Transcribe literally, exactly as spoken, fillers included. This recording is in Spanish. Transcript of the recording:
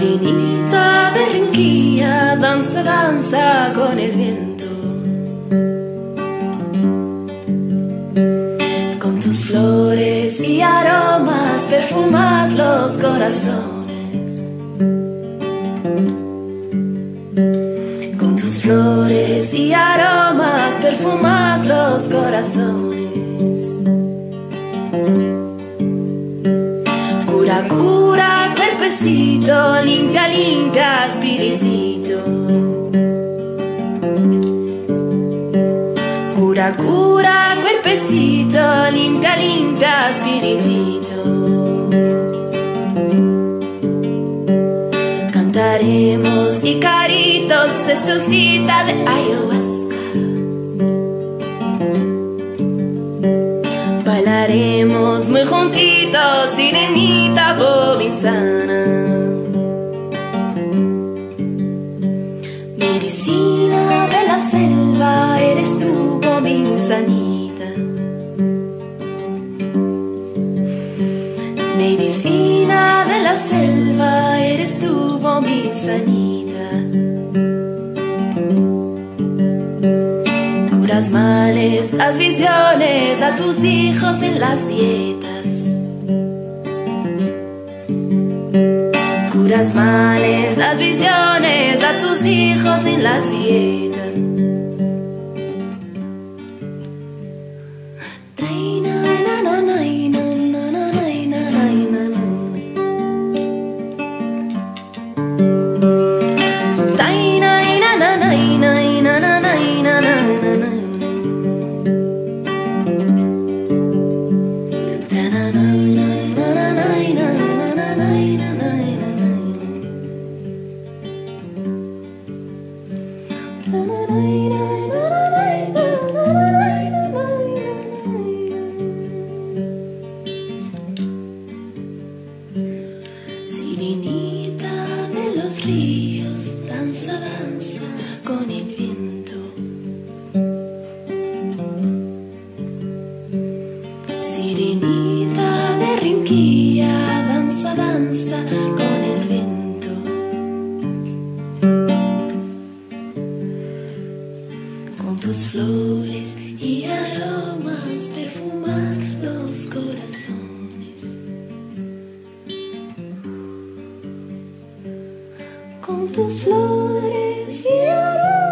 Sirenita Barranquilla, danza, danza con el viento. Con tus flores y aromas perfumas los corazones. Con tus flores y aromas perfumas los corazones. Cura, cura, cuerpecito, limpia, limpia, espirititos. Cura, cura, cuerpecito, limpia, limpia, espirititos. Cantaremos y caritos de solcita de ayahuasca. Bailaremos muy juntitos, sirenita bobinzana. Medicina de la selva, eres tú, bobinzanita. Medicina de la selva, eres tú, bobinzanita. Curas males, las visiones a tus hijos en las dietas. Curas males, las visiones a tus hijos en las dietas. Sirenita de los ríos, danza, danza con el viento. Sirenita de Barranquilla, danza, danza con el viento. Con tus flores y aromas perfumas los corazones. Con tus flores y aromas